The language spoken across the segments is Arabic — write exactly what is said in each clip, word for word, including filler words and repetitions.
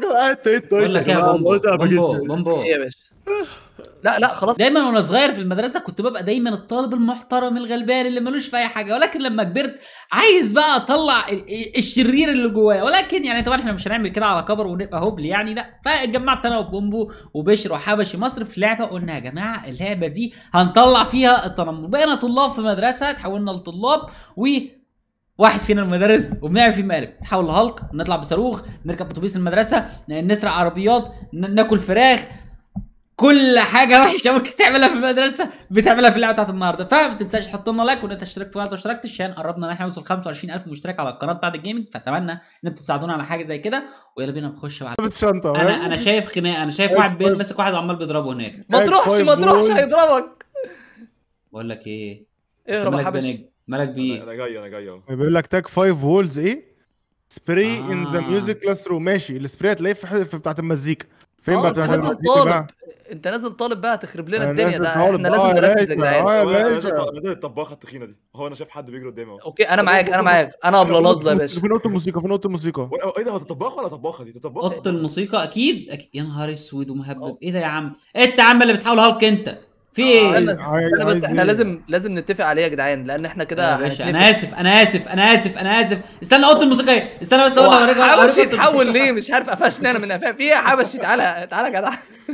انت انت بقول لك يا بومبو بومبو بومبو ايه يا باشا؟ لا لا خلاص. دايما وانا صغير في المدرسه كنت ببقى دايما الطالب المحترم الغلبان اللي ملوش في اي حاجه، ولكن لما كبرت عايز بقى اطلع الشرير اللي جوايا، ولكن يعني طبعا احنا مش هنعمل كده على كبر ونبقى هبل يعني، لا. فجمعت انا وبومبو وبشر وحبشي مصر في لعبه، قلنا يا جماعه اللعبه دي هنطلع فيها التنمر. بقينا طلاب في مدرسه، تحولنا لطلاب، و واحد فينا المدرس وبنعمل فيه مقالب، نتحول لهالك، نطلع بصاروخ، نركب اتوبيس المدرسه، نسرق عربيات، ناكل فراخ، كل حاجه وحشه ممكن تعملها في المدرسه بتعملها في اللعبه بتاعت النهارده. فما تنساش تحط لنا لايك وان انت اشتركت في القناه واشتركتش عشان قربنا ان احنا نوصل خمسة وعشرين ألف مشترك على القناه بتاعت الجيمنج، فاتمنى ان انتوا تساعدونا على حاجه زي كده. ويلا بينا نخش بعد بس شنطه. انا انا شايف خناقه، انا شايف واحد بين ماسك واحد وعمال بيضربه هناك. ما تروحش ما تروحش هيضربك. بقول لك ايه، اهرب يا حبش. مالك بيه؟ انا جاي انا جاي اهو. بيقول لك تاج فايف وولز ايه سبراي آه. ان ذا ميوزك كلاس روم. ماشي، السبراي هتلاقيه في في بتاعه المزيكا. فين آه، بقى انت بتاعه نازل المزيكا طالب بقى؟ انت نازل طالب بقى تخرب لنا أنا الدنيا. نازل ده طالب. احنا لازم آه يا نركز يا باشا، جدعان. آه يا انا باشا. نازل نازل الطباخه التخينه دي. هو انا شايف حد بيجري قدامي اهو. اوكي انا معاك انا معاك انا ابله نازله يا باشا. في نقطه الموسيقى، في نقطه الموسيقى. و- ايه ده؟ هو ده طباخ ولا طباخه دي؟ ده طباخه. اوضه الموسيقى اكيد, أكيد. يا نهار اسود ومهبب، ايه ده يا عم؟ انت يا عم اللي بتحاول هالك انت في ايه؟ استنى عايز- استنى بس عايز احنا إيه؟ لازم لازم نتفق عليه يا جدعان، لان احنا كده يا باشا هنتنفق. انا اسف انا اسف انا اسف انا اسف استنى اوضه الموسيقى ايه؟ استنى بس هو اوضه اوريك حبشي يتحول ليه؟ مش عارف قفشني انا من قفاه في ايه يا حبشي؟ تعالى تعالى يا جدع.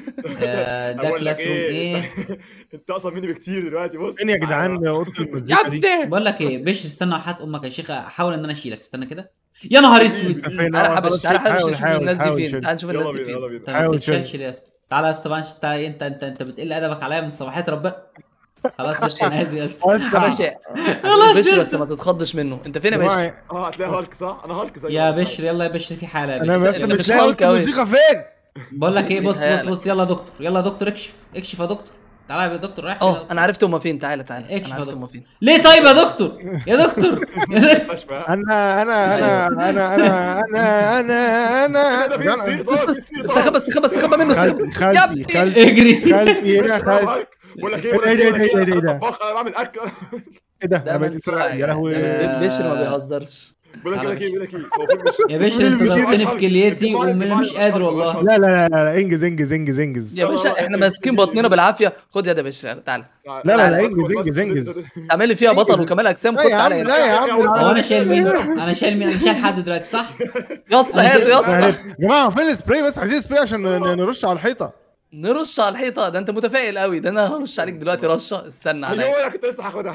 آه، ده أقول لك كلاس روم ايه؟ انت اصلا مني بكتير دلوقتي. بص فين يا جدعان اوضه يا المزيكا دي؟ ابني بقول لك ايه بش، استنى وحات امك يا شيخ احاول ان انا اشيلك. استنى كده يا نهار اسود. فين؟ تعالى آه، حبشي خلاص، تعالى حبشي حاول- نشوف حاول- الناس دي حاول فين. شيل. تعالى نشوف الناس يلا دي بينا يلا فين. بينا. انت ما حاول بتتشالش ليه؟ تعالى يا اسطى بانش، انت انت انت انت بتقل ادبك عليا من صباحيه ربنا. خلاص يا اسطى انا اسف يا اسطى. بس يا باشا خلاص بشر يا بس ما تتخضش منه. انت فين يا باشا؟ جماعة، اه هتلاقي هالك صح؟ انا هالك زي يا بشر يلا يا بشر في حاله يا انا بشر. بس انت مش مش لاقي هالك اوضه أوي. الموسيقى فين؟ بقول لك ايه بص بص بيتهيألك. بص يلا يا دكتور يلا يا دكتور اكشف اكشف يا دكتور. تعالى يا دكتور رايح اه انا عرفت هما فين. تعالى تعالى اكشف انا يا عرفت دكتور. هما فين. ليه طيب يا دكتور يا دكتور المستشفى. انا انا انا انا انا انا انا انا ده في سرير بس طبعا. بس استخبى استخبى استخبى منه خالتي استخبى. يا خالتي ابني خالتي اجري. خالتي هنا خالتي. بقول لك ايه إيه بقول لك ده، ايه بقول لك إيه ده، ايه إيه ده؟ انا طباخ انا بعمل اكل. ايه ده؟ ده انا بقيت منسوع اسرع يا لهوي. ده بشر ما بيهزرش. بقول لك ايه بقول لك ايه هو فين مش يا باشا انت ضربتني في كليتي ومش قادر والله. لا لا لا لا انجز انجز انجز انجز. يا باشا احنا ماسكين بطننا بالعافيه. خد يا ده باشا تعالى. لا لا لا انجز انجز انجز. اعمل لي فيها بطل وكمال اجسام. لا خد يا تعالى عم هنا. لا يا عم. هو انا شايل مين؟ انا شايل مين؟ انا شايل حد دلوقتي صح؟ يا اسطى هاته يا اسطى. يا جماعه فين السبراي؟ بس عايزين سبراي عشان ن- نرش على الحيطه. نرش على الحيطه؟ ده انت متفائل قوي. ده انا هرش عليك دلوقتي رشه. استنى عليا. ايوه انا كنت لسه هاخدها.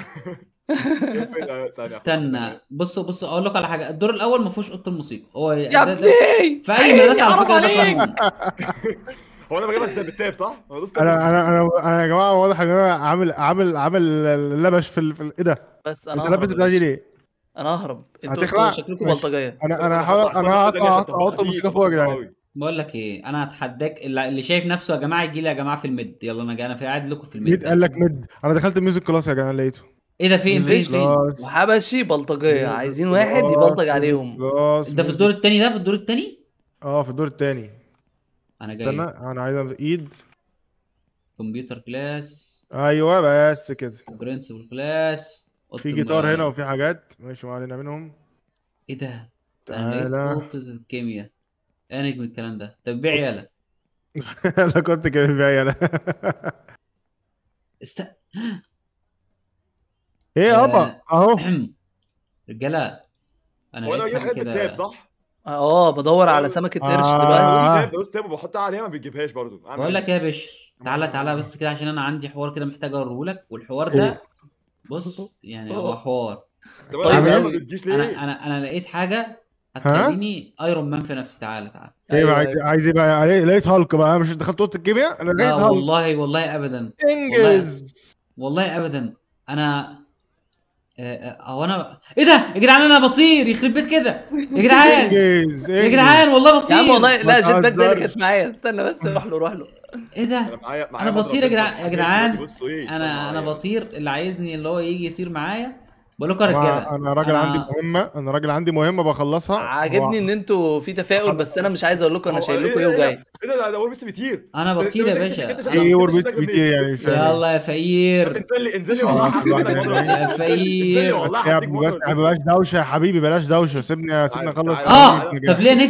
استنى بصوا بصوا اقول لك على حاجه. الدور الاول ما فيهوش اوضه الموسيقى. هو يا ده- ده- ابني في اي مدرسه على حرام فكره ده عليك. قانون. هو انا بجيبها ازاي بالتاب صح؟ هو دوست انا انا انا انا يا جماعه واضح ان انا عامل عامل عامل لبش في ال- في ال- ايه ده؟ بس انا انت لابس ههرب. البتاعه دي ليه؟ انا ههرب. انتوا هتخلع؟ انتوا شكلكم ماشي. بلطجيه. انا انا هحاول انا هقطع هقطع اوضه الموسيقى فوق يا جدعان. بقول لك ايه انا هتحداك اللي اللي شايف نفسه يا جماعه يجي لي يا جماعه في الميد. يلا انا جاي انا في قاعد لكم في الميد. ميد قال لك ميد. انا دخلت الميوزك كلاس يا جدعان لقيته. ايه ده فين فين فين؟ كلاس. وحبشي بلطجيه عايزين واحد يبلطج عليهم. كلاس. ده في الدور الثاني ده في الدور الثاني؟ اه في الدور الثاني. انا استنى جاي. انا عايز أعمل ايد. كمبيوتر كلاس ايوه بس كده. برنسبل كلاس. في جيتار هنا وفي حاجات ماشي ما علينا منهم. ايه ده؟ انا لقيت تعالى. اوضه الكيمياء. ايه نجم الكلام ده؟ طب بيع يالا. انا كنت كده بيا انا. است ايه يابا اهو. رجاله انا هو انا لقيت بجيب حاجه حاجات بالتاب كده. صح؟ اه بدور على سمكه قرش آه. دلوقتي. تاب دوست تاب وبحطها عليها ما بتجيبهاش برضو. أعمل بقول إيه؟ لك ايه يا بشر تعالى تعالى بس كده عشان انا عندي حوار كده محتاج اوريه لك. والحوار ده بص يعني هو حوار. طب طيب أنا يا ما عم. بتجيش ليه؟ انا انا انا لقيت حاجه هتخليني ايرون مان في نفسي. تعالى تعالى. ايه أيوة، بقى عايز عايز ايه بقى؟ لقيت هالك بقى. مش دخلت اوضه الكيمياء انا لا لقيت هالك. والله والله ابدا. انجز. والله ابدا. انا هو انا ايه ده يا جدعان؟ انا بطير يخرب بيت كده يا جدعان. انجز يا جدعان والله بطير يا عم والله لا ما جيت باك زي اللي تهزرش. كانت معايا. استنى بس روح له روح له. ايه ده؟ انا معايا معايا انا بطير يا جدعان يا جدعان. بصوا ايه انا انا بطير. اللي عايزني اللي هو يجي يطير معايا. بقول لكم يا رجاله انا راجل أنا- عندي مهمه. انا راجل عندي مهمه بخلصها. عاجبني ان انتوا في تفاؤل بس انا مش عايز اقول لكم انا شايل لكم ايه وجاي. ايه ده؟ ده وربس بيطير. انا بطير يا باشا. ايه وربيست بيطير يعني مش فاهم. يلا يا فقير. انزل لي انزل لي والله يا فقير. بس يا ابني بس بلاش دوشه يا حبيبي بلاش دوشه. سيبني سيبني اخلص. اه طب ليه نجم؟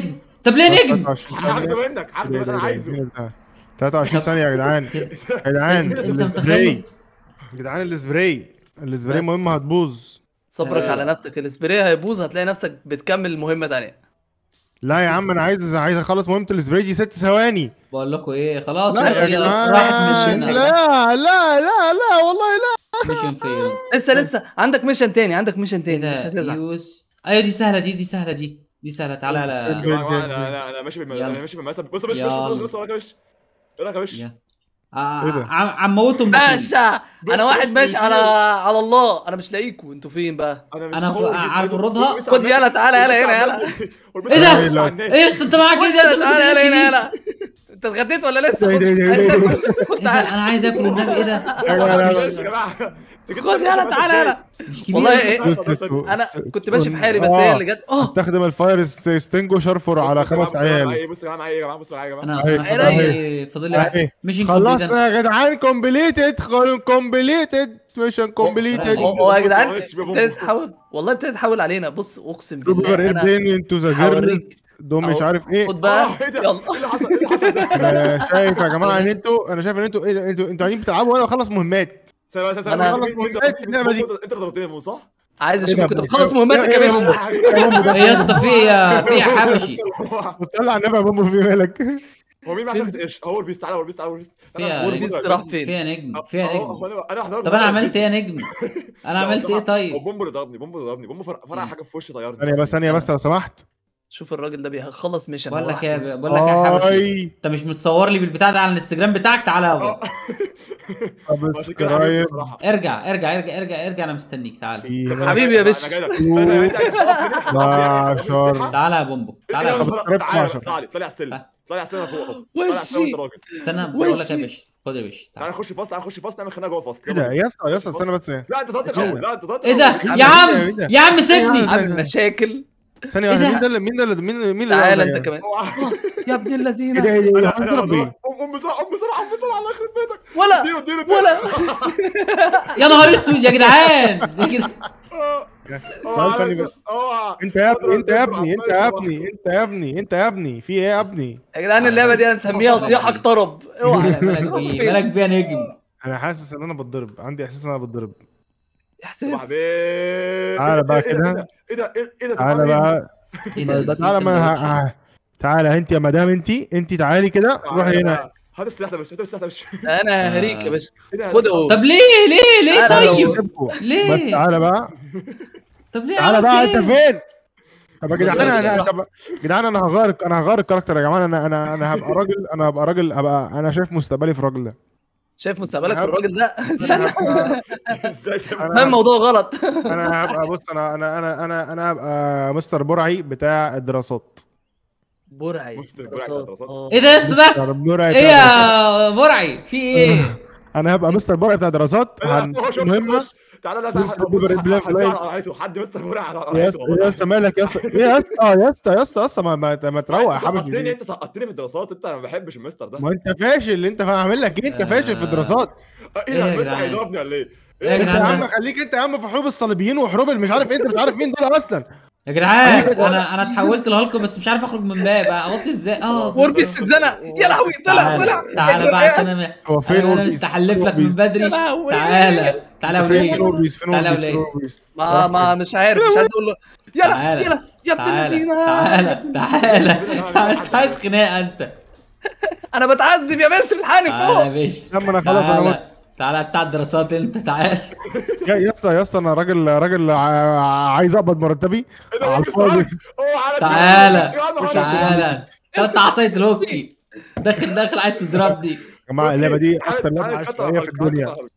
طب ليه نجم؟ تلاتة وعشرين هاخده ثانية. منك هاخده منك انا عايزه. تلاتة وعشرين ثانية يا جدعان. يا جدعان انت انت السبراي. متخيل؟ يا جدعان السبراي السبراي بس. مهمة هتبوظ. صبرك آه. على نفسك، السبراي هيبوظ هتلاقي نفسك بتكمل مهمه تانية. لا يا عم انا عايز عايز اخلص مهمة السبراي دي ست ثواني. بقول لكم ايه، خلاص لا يا هي جدعان راحت مشينا. لا لا لا لا والله لا. ميشن فين؟ لسه لسه عندك ميشن تاني، عندك ميشن ايه تاني مش ده؟ هتزعل. يوز ايوه دي سهله، دي دي سهله، دي دي سهله. تعالى يا على جماعه انا انا انا ماشي بالم... يلا. انا ماشي بالمثل. بص بص بص يلا. بص بص وراك يا باشا. وراك يا باشا. يا. آه، ايه ده؟ عم عم موتهم بخيل. باشا بص انا واحد بص ماشي بص. على على الله، انا مش لاقيكوا، انتوا فين بقى؟ مش أنا في- هو عارف بيس- الرضا؟ بيس- خد يلا تعالى يلا هنا يلا. والبيس إيه ده؟ على الناس، على الناس. ايه يا اسطى انت معاك ايه ده؟ تعالى لازم يلا تمشي هنا بيه. يلا. انت اتغديت ولا لسه؟ إيه ده، إيه ده، عايز إيه ده؟ تاكل؟ خد ايه ده؟ تعالى انا عايز اكل والنبي. ايه ده؟ لا، لا، لا. يا جماعه أنت كده خد ماشي يلا بس تعالى إزاي؟ يلا. مش كبير. والله ايه، بص- بص- بص. انا كنت ماشي في حالي بس هي اللي جت. اه استخدم الفاير ستينجوشر فور على بص يا جماعة، خمس بص يا جماعة عيال. معايا إيه، بص يا جماعه معايا ايه يا جماعه، بصوا معايا يا جماعه. انا أهي. انا فاضل أهي. لي فاضل لي أهي. ميشن خلصنا يا جدعان كومبليتد كومبليتد ميشن كومبليتد. هو هو يا جدعان ما عملتش بيها ابتدت بومب. تحاول، والله ابتدت تحول علينا. بص اقسم روبر بالله انا ايربلين انتو ذا هوريك. جيرنز دول مش أهو. عارف ايه. خد بقى اه ايه ده؟ يلا. ايه اللي حصل؟ ايه اللي حصل ده؟ انا شايف يا جماعه ان انتوا انا شايف ان انتوا ايه ده، انتوا انتوا قاعدين بتلعبوا وانا بخلص مهمات. ثانية بس أنا- خلص مهمات اللعبة دي. انت ضربتني يا مو صح؟ عايز إيه اشوف ده كنت بس؟ بتخلص مهمتك يا إيه باشا. ده؟ ايه يا اسطى في ايه يا في إيه يا حبشي؟ طلع النبي يا بومبو في مالك. هو مين معاه شفت ايش؟ هو البيست، تعالى هو البيست، تعالى هو البيست. فيها هو البيست راح فين؟ فيها نجم فيها نجم. انا طب انا عملت ايه يا نجم؟ انا عملت ايه هو طيب؟ بومبو اللي ضربني، بومبو اللي ضربني، بومبو فرق فرق حاجه في وشي طيرني. ثانيه بس ثانيه بس لو سمحت. شوف الراجل ده بيخلص ميشن. بقول هو لك راح ايه فين؟ بقول لك ايه يا حبشي؟ اي انت مش متصور لي بالبتاع ده على الانستجرام بتاعك؟ تعالى يابا. سبسكرايب ارجع ارجع ارجع ارجع ارجع انا مستنيك. تعالى في حبيبي يا باشا. عشرة. تعالى يا بومبو تعالى يا بومبو. سبسكرايب تعالى اتناشر. تعالى طلع السلم، طلع السلم فوق اهو. طلع السلم وشي. وانت راجل. استنى بقول لك وشي. يا باشا. خد يا باشا تعالى تعالى. نخش فاصل، تعالى نخش فاصل نعمل خناقه جوه الفصل. ايه ده يا اسطى يا اسطى استنى بس. لا انت طلعت الاول، لا انت طلعت ايه ده الأول. يا عم إيه ده؟ يا عم سيبني. عامل مشاكل. ثانيه إيه واحده. ده؟ مين ده اللي- مين ده اللي- مين مين اللي تعالى ضرب انت ده؟ كمان اوعى. يا ابن ايه ده اللذينه. ايه ده؟ انا انا ضرب ايه؟ قوم قوم بسرعه، قوم بسرعه، قوم بسرعه الله يخرب بيتك. ولا اديله اديله اديله. ولا يا نهار اسود يا جدعان يا جدعان. سؤال تاني بس. اوعى. انت يا ابني انت يا ابني انت يا ابني انت يا ابني انت يا ابني في ايه يا ابني؟ يا جدعان اللعبه دي هنسميها صياحك طرب. اوعى مالك بيه مالك بيه يا نجم. انا حاسس ان انا بتضرب، عندي احساس ان انا بتضرب. احساس. حبيبي. تعالى بقى كده. ايه ده ايه ده؟ تعالى بقى ايه ده؟ ده في تعالى ما سندوتش. ه- ه- تعالى انت يا مدام انت انت تعالي كده روحي هنا. هات السلاح ده بس، هات السلاح ده بس. انا هريك يا باشا. ايه ده؟ خد اهو. طب ليه ليه ليه تعالى طيب؟ لو- سيبكوا. ليه؟ بس تعالى بقى طب ليه تعالى عملت بقى انت ايه؟ فين؟ طب يا جدعان انا طب يا جدعان انا هغير انا هغير الكاركتر يا جماعه. انا انا انا هبقى راجل انا هبقى راجل هبقى انا شايف مستقبلي في الراجل ده. شايف مستقبلك في الراجل ده؟ استنى. ازاي شايف؟ فاهم الموضوع غلط. انا هبقى بص انا انا انا انا انا هبقى مستر برعي بتاع الدراسات. برعي. مستر برعي دراسات. دراسات. آه. ايه ده يا اسطى ده؟ مستر برعي ايه بتاع الدراسات. يا برعي في ايه؟ انا هبقى مستر برعي بتاع دراسات. مهمه تعالى لا شوف حد بيبقى بلاي حد بلاي. على عيته، حد مستر مرعي على يا عيته اسطى يا اسطى مالك يا اسطى ايه يا اسطى يا اسطى يا اسطى يا اسطى ما ما ما تروق يا سقطتني، حبيبي. انت سقطتني في الدراسات، انت انا ما بحبش المستر ده. ما انت فاشل انت هعمل لك ايه؟ انت فاشل في الدراسات. ايه إيه ده يا المستر جدعان؟ هيضربني ولا ايه؟ إيه يا انت يا جدعان عم ده؟ خليك انت يا عم في حروب الصليبيين وحروب اللي مش عارف ايه. انت مش عارف مين دول اصلا. يا جدعان انا انا اتحولت لهالك بس مش عارف اخرج من باب. اوطي ازاي؟ اه ور بيس اتزنق. يا لهوي طلع تعالى طلع. تعالى بقى عشان انا هو فين انا اوربيس؟ مستحلف لك من أوربيس؟ بدري. يا لهوي. تعالى تعالى يا فين وليد. اوربيس؟ فين تعالى يا اوربيس؟ فين وليد. اوربيس؟ ما ما مش عارف مش عايز اقول له يلا تعالى. يلا يا ابن تعالى الذين. تعالى تعالى تعالى. انت عايز خناقه انت؟ انا بتعذب يا باشا الحقني تعالى يا فوق. باشا. يا عم انا خلاص انا مت. تعالى تعالى بتاع الدراسات انت. تعالى يا يا اسطى يا اسطى انا راجل راجل ع- عايز اقبض مرتبي ايه ده على مستر الفاضي. علي؟ اوعى تعالى يا نهار تعالى. انت عصايه الهوكي داخل داخل عايز تضربني. يا جماعه اللعبه دي تعالى- اكتر لعبه تعالى عشوائيه تعالى في تعالى الدنيا. تعالى.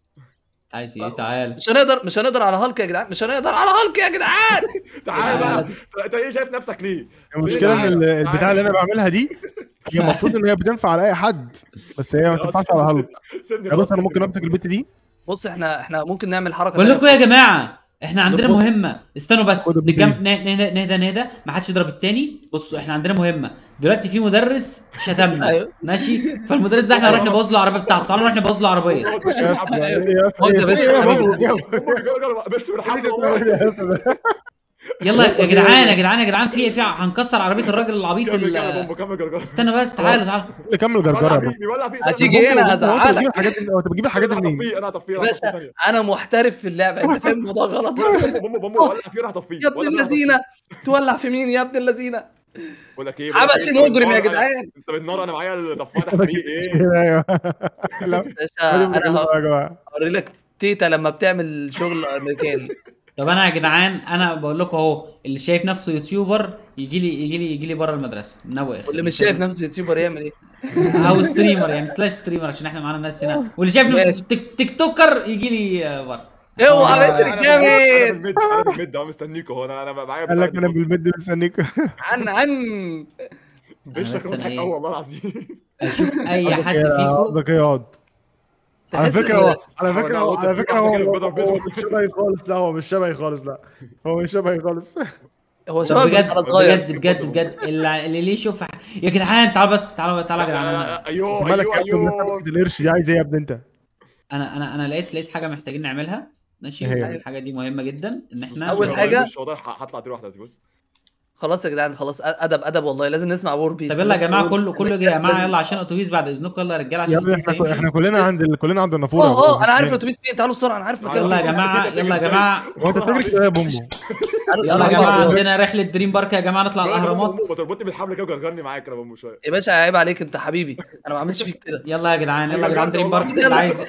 عايز ايه؟ تعالى مش هنقدر مش هنقدر على هالك يا جدعان، مش هنقدر على هالك يا جدعان. تعالى بقى، انت ايه شايف نفسك ليه؟ المشكله ان ال- البتاع اللي انا بعملها دي هي المفروض ان هي بتنفع على اي حد بس هي ما تنفعش على هالك. سيبني يا بص انا خلاص، ممكن امسك البت دي. بص احنا احنا ممكن نعمل حركه بقول تانية. لكم يا جماعه احنا عندنا خد- مهمه. استنوا بس خد البت نجم... دي. نه- نه- نهدى نهدى ما حدش يضرب التاني. بصوا احنا عندنا مهمه دلوقتي. في مدرس شتمنا أيوه. ماشي؟ فالمدرس ده احنا هنروح نبوظ له العربيه بتاعته. تعالوا نروح نبوظ له العربيه. مؤاخذة يا باشا، حبيبي. بس بالحمد والله. يلا يا جدعان يا جدعان يا جدعان في في هنكسر عربيه الراجل العبيط كمل كمل ال- بومبو كمل جرجر. استنى بس تعالوا تعالوا اللي كمل ولع جرجره يا بابا. فيه ولع فيه. هتيجي هنا هو انت بتجيب هزعلك الحاجات دي- هو انت بتجيب الحاجات دي انا منين؟ هطفيه انا هطفيه يا انا باشا. هطفيه ثانيه. انا محترف في اللعبه، انت فاهم الموضوع غلط. بومبو بومبو بومبو ولع فيه انا هطفيه. يا ابن ولا أنا اللذينه، تولع في مين يا ابن اللذينه؟ هطفيه. بقول لك ايه بقول لك حبشي إيه، أنت مجرم يا بالنار، جدعان. انت بالنار انا معايا الطفايه حبيبي ايه. ايوه لا باشا انا يا جماعه هوري لك تيتا لما بتعمل شغل امريكاني. طب انا يا جدعان انا بقول لكم اهو، اللي شايف نفسه يوتيوبر يجي لي يجي لي يجي لي بره المدرسه من اول واللي مش شايف نفسه يوتيوبر يعمل ايه؟ او ستريمر يعني سلاش ستريمر عشان احنا معانا ناس هنا، واللي شايف ماشي. نفسه تيك, تيك توكر يجي لي آه، بره. اوعى آه، باشا انا الجامد. بالميد انا بالميد اهو مستنيكوا هو انا انا معايا قال لك انا بالمد مستنيك. عن عن بشك بس أنا مضحك إيه؟ قوي والله العظيم. اشوف اي حد قصدك فيكم قصدك ايه يقعد؟ على تحس فكره إن- هو على هو فكره ده هو قطة على في فكره واحدة هو كده بيضرب هو بيسبول. مش شبهي خالص. لا هو مش شبهي خالص. لا هو مش شبهي خالص. هو طب شباب بجد انا صغير. بجد بجد بجد اللي, اللي ليه يشوف يا جدعان تعالوا بس تعالوا تعالوا يا جدعان انا ايوه مالك ايوه يا ابني الناس ايوه. بتاخد القرش دي عايز ايه يا ابني انت؟ انا انا انا لقيت لقيت حاجه محتاجين نعملها ماشي. إيه هي؟ الحاجه دي مهمه جدا ان احنا أول حاجة- مش واضح هطلع دي واحده بص. خلاص يا جدعان خلاص، ادب ادب والله، لازم نسمع وور بيس. طب يلا يا جماعه كله كله يا جماعه لازم يلا عشان اتوبيس بعد اذنكم يلا يا رجاله عشان يا ابني الأتوبيس احنا هيمشي. احنا كلنا عند ال- كلنا عند النافوره. اه اه انا عارف الاتوبيس فين، تعالوا بسرعه انا عارف مكانه. يلا يا فين. جماعه يلا يا جماعه هو انت بتجري كده يا بومبو؟ تعالوا- يلا يا تعالوا جماعه بعض. عندنا رحله دريم بارك يا جماعه نطلع الاهرامات. ما تربطني بالحبل كده وجرجرني معاك انا بمو شويه. يا باشا عيب عليك انت حبيبي، انا ما عملتش فيك كده. يلا يا جدعان يلا يا جدعان دريم بارك يلا. اللي عايز.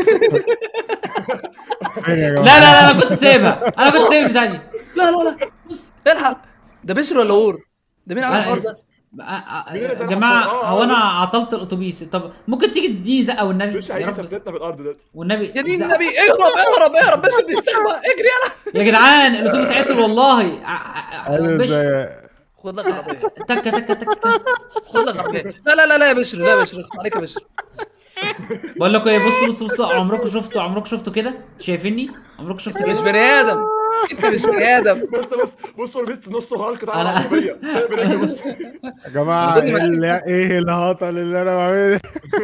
فين يا لا جماعه؟ لا لا انا كنت سايبها انا كنت سايب البتاع دي. لا لا لا بص الحق، ده بشر ولا وور؟ ده مين عمل الحوار ده؟ يا جماعه هو انا عطلت الاتوبيس. طب ممكن تيجي تديني زقه والنبي مش يا هيجي رب سفلتنا في الارض دلوقتي. والنبي يا دين زقة. النبي اهرب اهرب اهرب، بشر بيستخبى اجري يلا. يا جدعان الاتوبيس عطل والله. ع- ع- أيوة بش زي- خد لك عربيه، تكه تكه تكه. خد لك عربيه. لا لا لا لا يا بشر، لا يا بشر، اخص عليك يا بشر. بقول لكم ايه بصوا بصوا بصوا عمركم شفتوا عمركم شفتوا كده؟ انتوا شايفيني؟ عمركم شفتوا مش كده؟ بني ادم، انت مش بني ادم. بص بص بص وربيست نصه هالك تعالى أنا- العربيه سايب اللي بص. يا جماعه خدني ايه معاك. اللي- ايه الهطل اللي انا بعمله ده؟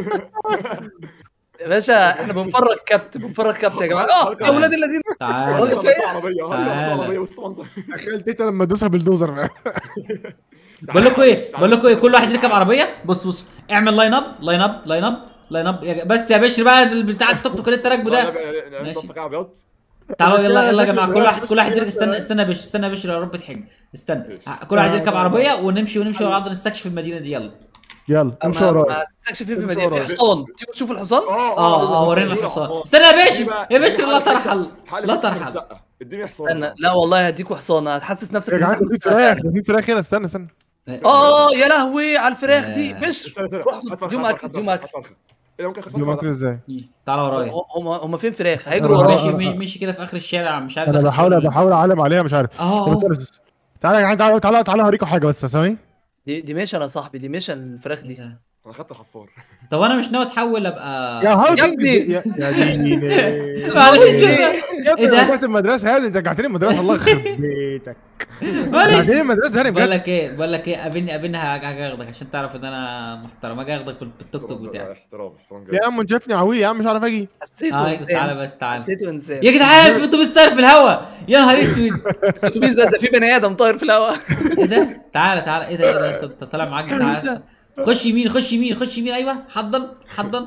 يا باشا احنا بنفرج كابت بنفرج كابت يا جماعه. اه يا اولاد الذين. تعالى راجل هالك فيا. عربيه هالك تعالى. عربيه بص منظر. تخيل تيتا لما تدوسها بالدوزر. بقول لكم ايه بقول لكم ايه كل واحد يركب عربيه. بص بص اعمل لاين اب لاين اب لاين اب لاين اب يا ج- بس يا باشا بقى بتاع التوك توك اللي انت راكبه ده. ماشي. صفك ابيض. تعالوا مش يلا كده يلا يا شكل جماعه كل صغير، واحد مش كل واحد كده يركب استنى صغير. استنى يا باشا استنى يا باشا يا رب تحج استنى ماشي. كل واحد يركب عربيه ونمشي ونمشي ورا بعض نستكشف المدينه دي يلا. يلا امشي ما ورايا. تستكشف فين في المدينه، في حصان، تيجوا تشوفوا الحصان. اه اه اه ورينا الحصان. استنى يا باشا يا باشا لا ترحل لا ترحل. اديني حصان. استنى لا والله هديكوا حصان، هتحسس نفسك يا إن جدعان أنت ده في مستمتع. فراخ ده في فراخ هنا. استنى استنى اه يا لهوي على الفراخ دي. آه. بشر روح خد- اديهم اكل اديهم اكل. ايه ممكن اخد دي ماكل ازاي؟ تعالى ورايا. هم هم فين فراخ؟ هيجروا أنا- وراك. ماشي أنا- مي- مشي كده في اخر الشارع مش عارف انا دخل بحاول فين. بحاول اعلم عليها مش عارف. اه طب اه استنى، استنى. تعالى يا جدعان تعالى تعالى تعالى هوريكم حاجه بس ثواني. دي دي ميشن يا صاحبي، دي ميشن الفراخ إيه دي. ده؟ انا خدت الحفار. طب انا مش ناوي اتحول ابقى يا هاو يا ابني. يا يا ديني معلش يا ابني إيه ده؟ رجعت المدرسه يا ابني. انت رجعتني المدرسه الله يخرب بيتك. معلش رجعتني المدرسه هاني بقول بجد. لك ايه بقول لك ايه قابلني قابلني هاجي اخدك عشان تعرف ان انا محترم. هاجي اخدك بالتوك توك بتاعي. احترام احترام يا عم انت شايفني عوي يا عم مش عارف اجي. حسيته ايوه تعالى انسان، بس تعالى حسيته انسان. يا جدعان في اتوبيس طاير في الهواء يا نهار اسود. الاتوبيس ده ده في بني ادم طاير في الهواء. ايه ده تعالى تعالى ايه ده ايه ده يا اسطى انت طالع معاك تعالى يا اسطى. خش يمين خش يمين خش يمين ايوه حضن حضن.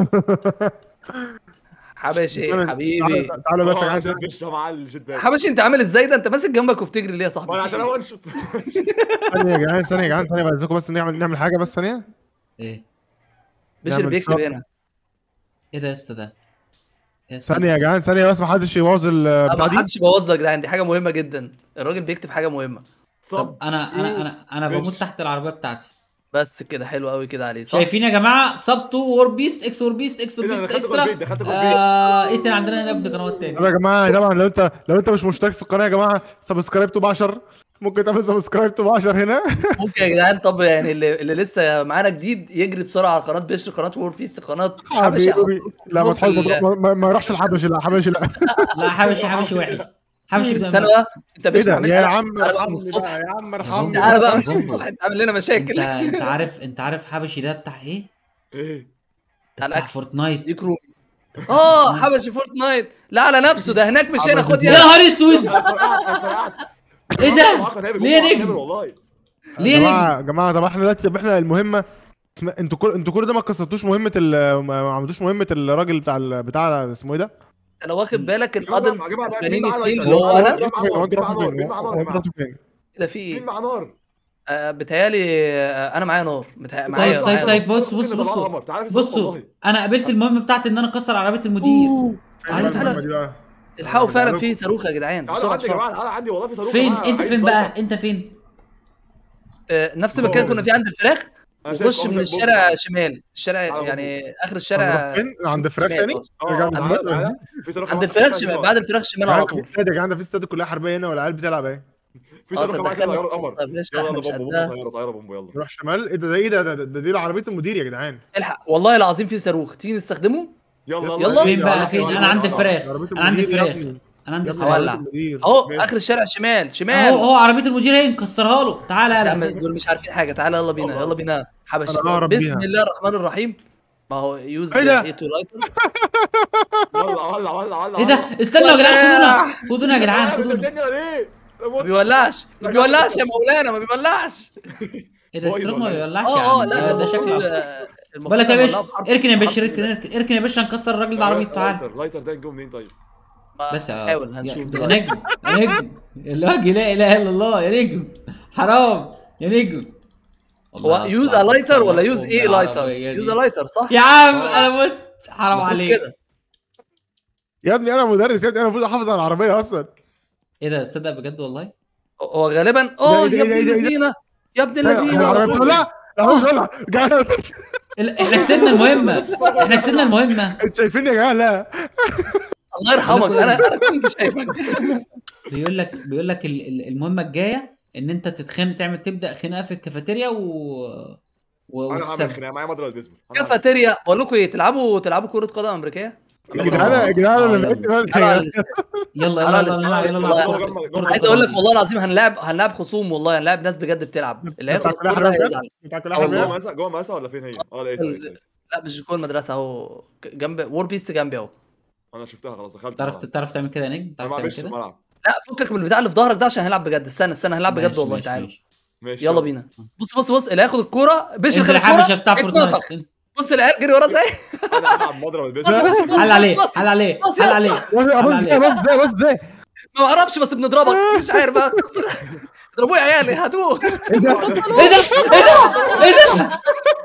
حبشي تعالى- حبيبي تعالى- تعالى بس يا اه جدعان. مش مع الجيت باك. حبشي انت عامل ازاي ده؟ انت ماسك جنبك وبتجري ليه يا صاحبي؟ وانا عشان اول شوت. ثانيه يا جدعان ثانيه يا جدعان ثانيه بعد اذنكم بس نعمل نعمل حاجه بس ثانيه. ايه بشر نعمل بيكتب صب. هنا. ايه ده يا اسطى ده يا اسطى. ثانيه يا جدعان ثانيه بس ما حدش يبوظ البتاع ما دي. حدش يبوظ لك يا جدعان، دي حاجه مهمه جدا، الراجل بيكتب حاجه مهمه. طب صب انا انا انا انا ماشي. بموت تحت العربيه بتاعتي. بس كده حلو قوي كده عليه صح؟ شايفين يا جماعه سب تو وور بيست اكس وور بيست اكس وور ايه ده، بيست دخلت جوه اكسترا. البيت، دخلت جوه آه ايه تاني عندنا هنا ابن قنوات تاني. طب يا جماعه طبعا لو انت لو انت مش مشترك في القناه يا جماعه سبسكرايب تو ب عشرة. ممكن تعمل سبسكرايب تو ب عشرة هنا. ممكن يا جدعان. طب يعني اللي, اللي لسه معانا جديد يجري بسرعه على قناه بشر، قناه وور بيس، قناه حبشي. حبيبي لا ما في تحاول ال- ما- ما- ما يروحش الحبشي. لا حبشي لا. لا حبشي حبشي وحش حبشي بتاع- استنى بقى انت ايه بشر ده عامل يا تعالى عم بقى من ارحمني الصبح. بقى يا عم ارحمني. تعالى بقى من بومبو. الصبح، انت عامل لنا مشاكل. انت انت عارف انت عارف حبشي ده بتاع ايه؟ ايه تعالى بتاع أكل. فورتنايت. ديك رومي. اه حبشي فورتنايت. لا على نفسه ده هناك مش هنا، خد يا يا نهار اسود. انا فرقعت انا فرقعت ايه ده؟ ليه يا نجم؟ والله ليه يا يا جماعه يا جماعه طب احنا دلوقتي طب احنا المهمه اسم- انتوا كل انتوا كل ده ما كسرتوش مهمه ال... ما ما عملتوش مهمه الراجل بتاع ال... بتاع اسمه ايه ده؟ انت لو واخد بالك جماعة- الادلتس جماعة، مين كسبانين معاه اتنين لايتر؟ اللي هو هو انا. انتوا رحتوا فين؟ هو انتوا رحتوا فين؟ مين معاه نار؟ هو انتوا رحتوا فين؟ ده في مين ايه؟ معاه نار؟ آه بتهيالي آه انا معايا نار متهيألي طيب معايا طيب معايا طيب نار. بص بص ممكن نطلعه بصوا قمر. تعالى في صاروخ بصوا والله. انا قابلت المهمه بتاعتي ان انا اكسر عربيه المدير. تعالى فين تعالى المهمة دي بقى؟ الحقوا أنا فعلا هرجع في لكم. صاروخ يا جدعان تعالى بسرعه عندي يا بسرعه. جماعه، تعالى عندي والله في صاروخ. فين معاه انت عايز فين لايتر. بقى؟ انت فين؟ آه نفس المكان كنا فيه عند الفراخ. أنا شايف وخش أهو من شايف بومب. الشارع شمال الشارع تعالى يعني اخر هنروح الشارع فين؟ عند فراخ شمال، تاني؟ آه. اه رجع اه تعالى عند- تعالى في صاروخ عند معاه الفراخ ستة شمال هنا. بعد الفراخ شمال على طول. في استاد يا جدعان ده في استاد كلها حربيه هنا والعيال بتلعب اهي في اه صاروخ معاه كده تدخلنا في طياره قمر. قصه يا باشا يلا احنا يلا مش بومب بومب قدها. طياره طياره بومب يلا. نروح شمال ايه ده ده ايه ده ده, ده دي العربيه المدير يا جدعان الحق والله العظيم في صاروخ تيجي نستخدمه. يلا يلا. فين بقى؟ يلا، فين؟ يلا، انا عندي يلا. الفراخ عربية انا عندي المدير يا الفراخ ابني. انا عندي يا ابني الفراخ هولع. عربية المدير. اهو ماشي. اخر الشارع شمال شمال. اهو اهو عربيه المدير اهي مكسرها له. تعالى بس يا عم يلا. دول مش عارفين حاجه. تعالى يلا بينا يلا بينا حبش. أنا أهرب بسم بيها. الله الرحمن الرحيم. ما هو يوز إيه ده؟ ايه تو لايتر. ولع ولع ولع ولع ايه ده؟ استنوا يا جدعان خدونا خدونا يا جدعان خدونا. الدنيا ليه؟ ما بيولعش ما بيولعش يا مولانا ما بيولعش. ايه ده؟ السرق ما بيولعش يا اه اه عم. لا ده ده شكله المفروض عفو. آه، المفروض بالك يا نولعه باشا بحرف- اركن يا باشا بحرف اركن الإيه. اركن اركن يا باشا نكسر الراجل ده عربيته. تعال لايتر لايتر ده نجوم منين طيب؟ ما بس يا حاول هنشوف يا دلوقتي. نجم يا نجم اللاجي لا اله الا الله يا نجم حرام يا نجم. هو يوز ا لايتر ولا يوز ايه لايتر؟ يوز ا لايتر صح؟ يا عم انا مت حرام المفروض عليك. كده. يا ابني انا مدرس يا ابني انا المفروض احافظ على العربيه اصلا ايه ده؟ تصدق بجد والله؟ هو غالبا اه إيه ده- يا إيه ده- ابن إيه ده- اللذينه يا ابن العربيه اللذينه. بتولع لا هو مش ولع جدعان ال- احنا كسبنا المهمه احنا كسبنا المهمه. انتوا شايفيني يا جدعان لا الله يرحمك انا انا كنت شايفك. بيقول لك بيقول لك ال- ال- المهمه الجايه ان انت تتخانق تعمل تبدا خناقه في الكافيتيريا و و انا هعمل وتكسب. خناقه معايا مضرب البيسبول. أنا هعمل- كافيتيريا بقول لكم ايه تلعبوا تلعبوا كره قدم امريكيه. يا جدعان يا جدعان آه، انا يلا. لقيت بالك تعالوا يا على جدعان. الاستاد. يلا تعالى يلا على يلا الاستاد. يلا والله نلعب جنب- كرة- جنب- كرة عايز اقول لك قدم. والله العظيم هنلعب هنلعب خصوم والله هنلعب ناس بجد بتلعب اللي هياخد بتاع كلها الكوره ده حربية؟ هيزعل. بتاع كلها آه حربية؟ والله. جوه مدرسه جوه مدرسه ولا فين هي؟ اه لقيتها ال- لقيتها. لا مش جوه المدرسه اهو جنب وور بيست جنبي اهو. انا شفتها خلاص دخلت. تعرف الملعب. تعرف تعمل كده يا نجم؟ انا تعرف ما تعمل بعملش في كده؟ الملعب. لا فكك من البتاع اللي في ظهرك ده عشان هنلعب بجد. استنى استنى هنلعب بجد ماشي، والله ماشي، تعالوا. ماشي. ماشي يلا بينا. بص بص بص اللي هياخد الكوره بشر انزل خد يا حبشه الكوره بتاع اتنفخ. فورتنايت. بص العيال جري ورا ازاي. انا هلعب مضرب بص البيسبول. بص بص حل عليه بص حل عليه بص يا حل اسطى. عليه بص حل ازاي عليه. بص ازاي بص ازاي ما اعرفش بس بنضربك مش عارف بقى. اضربوه يا عيالي هاتوه. ايه ده؟ ايه ده؟ ايه ده؟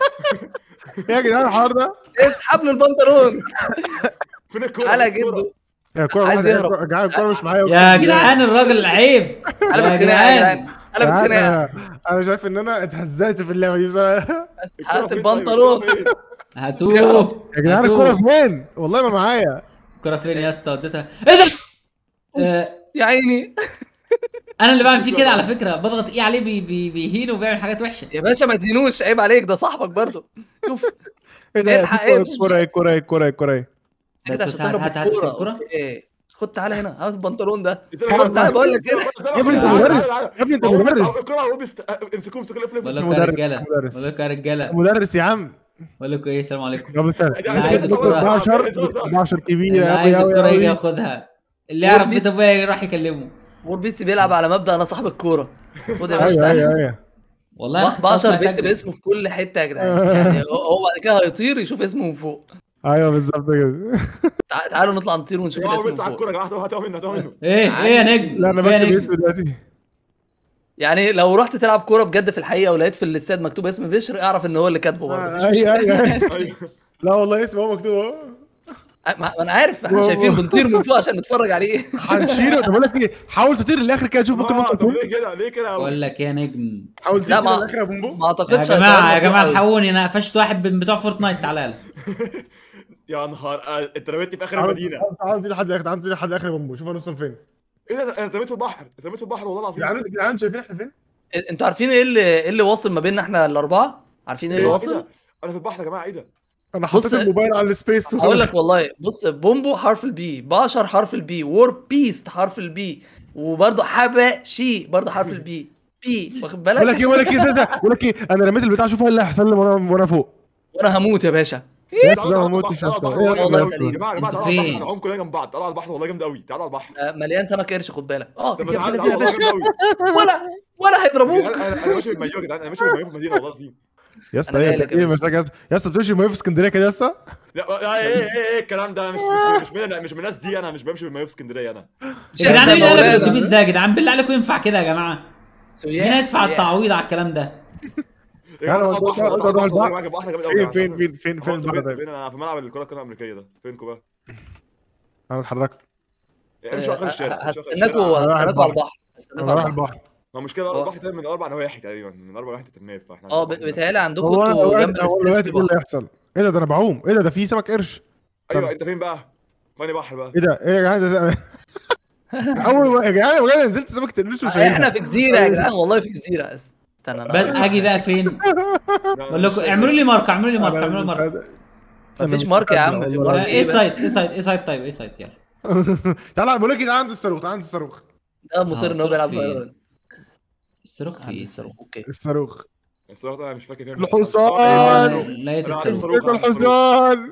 يا جدعان الحوار ده اسحب له البنطلون. فين الكوره؟ تعالى يا فين الكورة؟ جدو. يا كوره عايز واحدة- يهرب. يا جدعان الكوره مش معايا يا أقسم بالله. جدعان الراجل عيب انا يا بالخناقه يا جدعان. جدعان انا بالخناقه. انا انا شايف ان انا اتهزقت في اللعبه دي بصراحه الكورة هات فين طيب؟ البنطلون. الكورة فين؟ هاتوه يا جدعان هاتوه. الكوره فين والله ما معايا الكرة فين يا اسطى؟ وديتها ايه ده؟ آه، يا عيني انا اللي بعمل فيه كده على فكره، بضغط ايه عليه بي بي بيهين وبيعمل حاجات وحشه. يا باشا ما تهينوش عيب عليك ده صاحبك برضه. شوف ايه ده الحق ايه الكوره ايه الكوره ايه الكوره ايه الكوره ايه بس كده بس عشان تضرب هات- هات- هات بالكوره الكرة. اوكي خد تعالى هنا هات البنطلون ده. استنى، تعالى، استنى، تعالى بقول لك استنى، كده. استنى، يا ابني انت تعالى، مدرس. تعالى، تعالى. يا ابني انت هو بيست- مدرس. الكورة هو بيست- امسكوه امسكوه لف لف بقول لف. لكم يا مدرس، رجاله مدرس. بقول لكم يا رجاله مدرس يا عم بقول لكم ايه السلام عليكم. قبل سنه أنا عايز الكرة. اربعتاشر اربعتاشر كبيره اللي قوي عايز قوي الكرة يجي قوي ياخدها، اللي يعرف والبيس. بيت ابويا يروح يكلمه. وور بيست بيلعب على مبدا انا صاحب الكوره. خد يا باشا ايوه تعالى. ايوه ايوه والله انا باشر خطأت بيكتب أجري. اسمه في كل حته يا جدعان يعني هو هو بعد كده هيطير يشوف اسمه من فوق. ايوه بالظبط كده تع- تعالوا نطلع نطير ونشوف يا جماعة، هو الاسم بيست على من الكورة فوق. يا جماعة. هاتوها منه هاتوها منه. ايه ايه يا نجم؟ لا انا في يا بكتب نجم؟ اسمي دلوقتي يعني لو رحت تلعب كوره بجد في الحقيقه ولقيت في الاستاد مكتوب اسم بشر اعرف ان هو اللي كاتبه برضه مفيش ايوه مشكلة. ايوه أيوة. ايوه لا والله اسمه هو مكتوب اهو ما ما انا عارف احنا شايفين بنطير من فوق عشان نتفرج عليه. هنشيله طب بقول لك ايه حاول تطير للاخر كده شوف ممكن آه، نوصل طب فين ليه كده ليه كده؟ بقول لك يا نجم حاول لا تطير ما للاخر يا بومبو ما يا اعتقدش جماعه يا هيطيرنا جماعه فوق أوي. الحقوني، انا قفشت واحد من بتوع فورتنايت. تعالى يا نهار آه، انت رميتني في اخر تعال المدينة. تعال تطير لحد الاخر تعال تطير لحد اخر يا بومبو شوف هنوصل فين ايه ده؟ انا رميت في البحر رميت في البحر والله العظيم. جدعان جدعان شايفين احنا فين؟ انتوا عارفين ايه اللي ايه اللي واصل ما بيننا احنا الاربعه؟ عارفين ايه اللي إيه واصل؟ ده؟ انا في البحر يا جماعة. ايه ده؟ انا حطيت بص- الموبايل على السبيس هقول لك والله بص بومبو حرف البي، باشر حرف البي، وور بيست حرف البي، وبرضه حبشي برضه حرف البي بي واخد بقول لك بالك؟ ايه بقول لك ايه استنى، بقول لك ايه انا رميت البتاع شوف ايه اللي هيحصل لي وانا وانا فوق وانا هموت يا باشا يا اسطى ده ما موتش يا اسطى. تعالوا ايه على والله البحر. سليم. يا جماعه يا جماعه انتوا تعالوا على فين؟ البحر نعوم كلنا جنب بعض. تعالوا على البحر والله جامد قوي. تعالوا على البحر. آه، مليان سمك قرش خد بالك. اه طب يا ابن تعالوا الذين يا والله باشا. جامد قوي. ولا ولا هيضربوك. انا انا ماشي بالمايوه يا جدعان. انا ماشي بالمايوه في المدينه والله العظيم. يا اسطى أنا ايه جاي لك يا ايه باشا. مزاج يا اسطى يا اسطى بتمشي في اسكندريه كده يا اسطى؟ لا لا، ايه ايه ايه الكلام ده. انا مش مش مش من مش من الناس دي. انا مش بمشي بالمايوه في اسكندريه انا. يا جدعان زي مين قلب مولانا. الاتوبيس ده يا جدعان؟ بالله عليكم ينفع كده يا جماعه؟ سياح، مين هيدفع سياح. التعويض على الكلام ده؟ يا جماعه أنا تعالوا قلت- البحر. قلت تعالوا أروح البحر والله البحر. معاك البحر جامد قوي. فين فين فين فين فين البحر فين طيب؟ فين انا في ملعب الكره القدم الامريكيه ده. فينكم بقى؟ انا اتحركت. امشوا اخر آه، الشارع. امشوا آخر هستناكوا الشارع. رايح هستناكوا على البحر. البحر هستناكوا انا على رايح البحر. البحر. ما المشكله اه. البحر تقريبا من اربع نواحي تقريبا. من اربع نواحي ترميه. فاحنا اه ب- بيتهيألي عندكم هو انا انتوا جنب دلوقتي هو الاستاد دلوقتي في ايه اللي بحر. هيحصل؟ ايه ده ده انا بعوم. ايه ده ده في سمك قرش. ايوه انت فين بقى؟ فاني بحر بقى. ايه ده ايه يا جدعان ده اول ما يا جدعان بجد نزلت سمك تقليش وشايلها. احنا في جزيره يا جدعان والله في جزيره. استنى بس انا اجي بقى فين؟ بقول لكم اعملوا لي مارك اعملوا لي مارك اعملوا لي مارك. مفيش مارك يا عم. في مارك ايه ايه بس؟ سايت ايه سايت ايه سايت طيب ايه سايت يلا. تعالى بقول لك تعالى عند الصاروخ تعالى عند الصاروخ. ده مصر ان هو الصاروخ بيلعب فين؟ فايرال. الصاروخ في عند ايه؟ الصاروخ اوكي. الصاروخ الصراحه انا مش فاكر فين. الحصان. لقيت أنا عندي الصاروخ. صاروخ. مسك الحصان.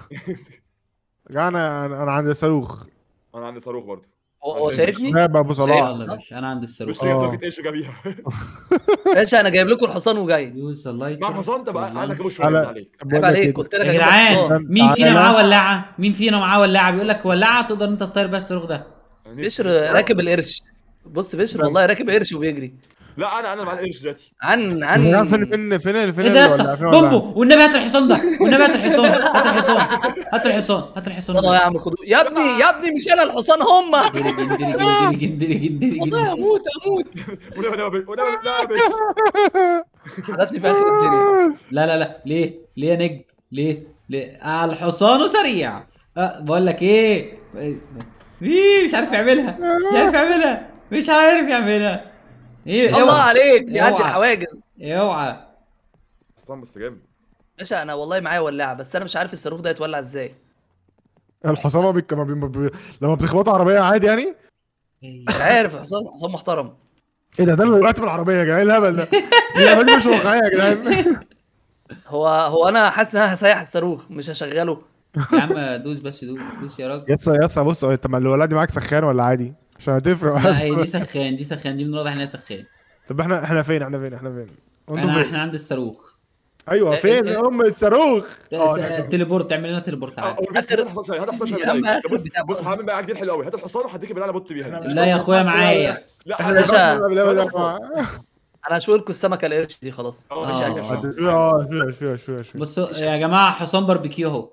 يا جدعان انا انا عندي صاروخ. انا عندي صاروخ برضه. هو هو شايفني؟ شباب ابو صلاح. يلا يا باشا انا عندي مش الصاروخ. جايب آه. سمكه ايش جابيها. باشا انا جايب لكم الحصان وجاي. يوز اللايت مع الحصان ده بقى عايز اجيبه شويه على- عليك. طب عيب بقول لك عليك إيه؟ قلت لك يا أجيب جدعان الحصان. مين فينا تعالى. معاه ولاعه؟ مين فينا معاه ولاعه؟ بيقول لك ولاعه تقدر انت تطير بيها الصاروخ ده. بشر راكب القرش. بص بشر والله راكب قرش وبيجري. لا انا انا معايا القرش دلوقتي. عن يا جدعان عن فين فين فين فين ايه ده يا الولاعة؟ اسطى؟ فين الولاعة؟ بومبو والنبي هات الحصان ده والنبي هات الحصان هات الحصان هات الحصان هات الحصان والله يا عم خدوه يا ابني يا ابني مش انا الحصان هم. جدري جدري جدري جدري جدري والله جدري. هموت هموت. ونبقى نبقى ونبقى لا يا باشا. حدفني في اخر الدنيا. لا لا لا ليه ليه يا نجم ليه ليه آه الحصان سريع. أه بقول لك ايه ايه مش عارف يعملها مش عارف يعملها مش عارف يعملها. ايه الله اوعى عليك بيعدي اوعى. الحواجز. اوعى. اصلا بس جامد. باشا انا والله معايا ولاعه بس انا مش عارف الصاروخ ده يتولع ازاي. الحصان ما بيك... ما بي... ما بي... لما بتخبطوا عربيه عادي يعني. مش عارف الحصان حصان محترم. ايه ده ده اللي وقعت بالعربيه يا جدعان. ايه الهبل ده؟ الهبل دي مش واقعيه يا جدعان. هو هو انا حاسس ان انا هسيح الصاروخ مش هشغله. يا عم دوس بس دوس دوس يا راجل. يسا يسا بص انت ما الولاد دي معاك سخان ولا عادي؟ عشان هتفرق. لا هي دي سخان دي سخان دي من واضح ان هي سخان. طب احنا احنا فين احنا فين احنا فين؟ انتوا انا فين؟ احنا عند الصاروخ. ايوه إيه- فين إيه- ام الصاروخ؟ اه س- هناك. تليبورت اعمل لنا تليبورت عادي. هات الحصان هات الحصان يا عم طيب. آخر بص بتاع بص هعمل بقى جديد حلو قوي. هات الحصان وهديك بالله بط بيها. لا يا اخويا معايا. لا احنا باشا. بنروح بالله ده يا جماعة. انا هشوي لكم السمكه القرش دي خلاص. اه مش آه. عارف. اه شويه شويه شويه شويه. بصوا يا جماعه حصان باربيكيو اهو.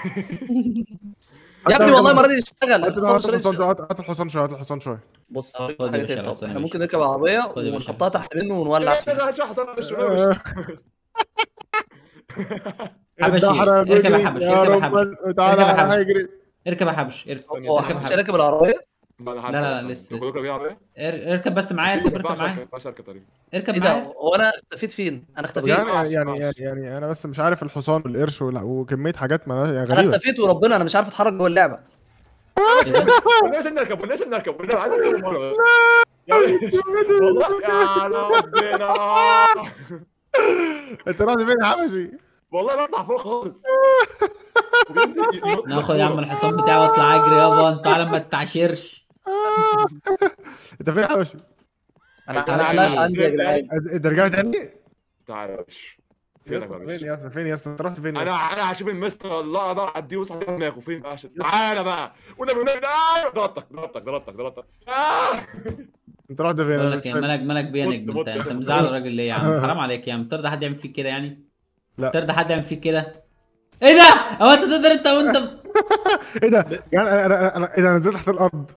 يا ابني والله ما راضي يشتغل هات الحصان مش راضي الحصان يشتغل. هات هات الحصان شويه هات الحصان شويه. بص هوريك خد يا حاجه باشا تانية. طب الحصان يا احنا ممكن باشا. نركب العربيه خد يا باشا ونحطها الحصان. تحت منه ونولع فيها. هات الحصان يا باشا. آه. حبشي الدحرة اركب يا بيجي حبشي يا اركب يا رب حبشي تعالى اركب يا حبشي. هيجري. اركب يا حبشي اركب هو اركب يا مش حبشي. راكب العربيه؟ لا لا لا لسه. كلكم راكبين عربيه؟ ار- اركب بس معايا اركب اركب معايا ما اركب طريق. اركب ايه ده معايا. هو انا اختفيت فين؟ انا طب اختفيت. يعني يعني يعني يعني انا بس مش عارف الحصان والقرش ولا- وكميه حاجات ما يعني انا غريبه. اختفيت وربنا انا مش عارف اتحرك جوه اللعبه. والناس نركب والناس نركب والناس عايز اركب مره بس. يعني والله يا ربنا. انت رحت فين يا حبشي؟ والله بطلع فوق خالص. وبينزل ينط ناخد يا عم الحصان بتاعي واطلع اجري يابا انت على ما تتعشرش. انت فين يا حبشي؟ انا أنت انا ماشي. على عندي يا جدعان. انت رجعت تاني؟ تعالى يا باشا. يا فينك اسطى يا فين باشا؟ يا اسطى فين يا اسطى انت رحت فين يا انا اسطى؟ انا هشوف المستر الله اقدر اعديه وصح دماغه فين بقى عشان تعالى بقى والنبي والنبي ده ضربتك ضربتك ضربتك ضربتك آه! انت رحت فين؟ بقول انا لك مش يا فاهم. مالك مالك بيا مت- نجم مت- انت انت مت- مزعل الراجل ليه يا عم؟ حرام عليك يا عم ترضى حد يعمل فيك كده يعني؟ لا. ترضى حد يعمل فيك كده؟ ايه ده؟ هو انت تقدر انت وانت ايه ده؟ يعني انا انا انا ايه ده؟ انا نزلت تحت الارض.